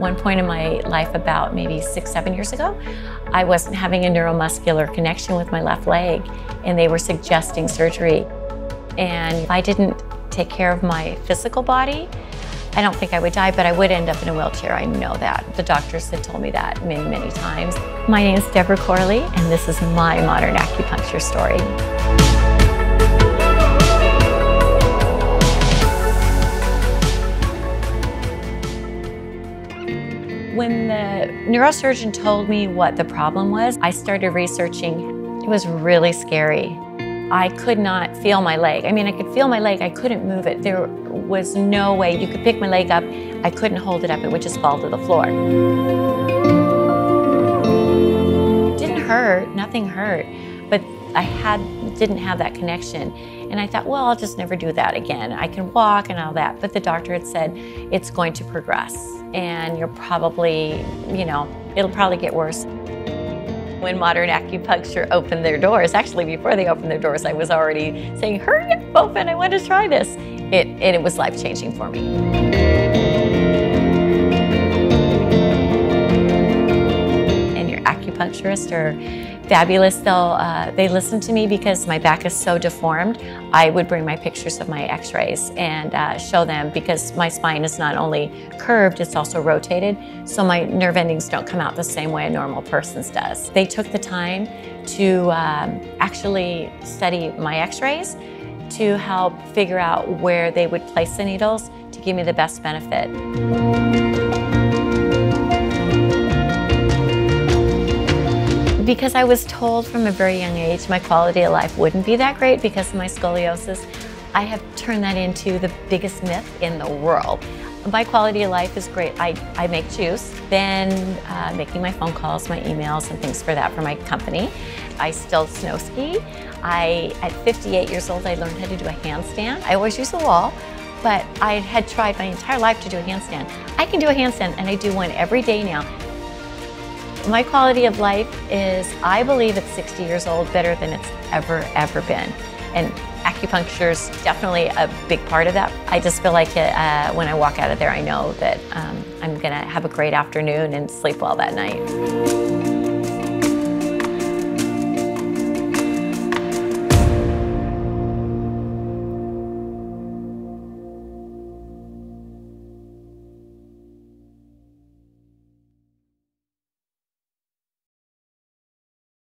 one point in my life, about maybe 6, 7 years ago, I wasn't having a neuromuscular connection with my left leg, and they were suggesting surgery. And if I didn't take care of my physical body, I don't think I would die, but I would end up in a wheelchair. I know that. The doctors had told me that many, many times. My name is Deborah Corley, and this is my modern acupuncture story. When the neurosurgeon told me what the problem was, I started researching. It was really scary. I could not feel my leg. I mean, I could feel my leg, I couldn't move it. There was no way. You could pick my leg up, I couldn't hold it up, it would just fall to the floor. It didn't hurt, nothing hurt, but I didn't have that connection. And I thought, well, I'll just never do that again. I can walk and all that. But the doctor had said, it's going to progress. And you're probably, it'll probably get worse. When modern acupuncture opened their doors, actually before they opened their doors, I was already saying, hurry up, open, I want to try this. It was life-changing for me. And your acupuncturists are fabulous. They listen to me because my back is so deformed. I would bring my pictures of my x-rays and show them, because my spine is not only curved, it's also rotated, so my nerve endings don't come out the same way a normal person's does. They took the time to actually study my x-rays to help figure out where they would place the needles to give me the best benefit. Because I was told from a very young age my quality of life wouldn't be that great because of my scoliosis, I have turned that into the biggest myth in the world. My quality of life is great. I make juice, then making my phone calls, my emails, and things for that for my company. I still snow ski. At 58 years old, I learned how to do a handstand. I always use the wall, but I had tried my entire life to do a handstand. I can do a handstand, and I do one every day now. My quality of life is, I believe at 60 years old, better than it's ever been. And acupuncture is definitely a big part of that. I just feel like when I walk out of there, I know that I'm gonna have a great afternoon and sleep well that night.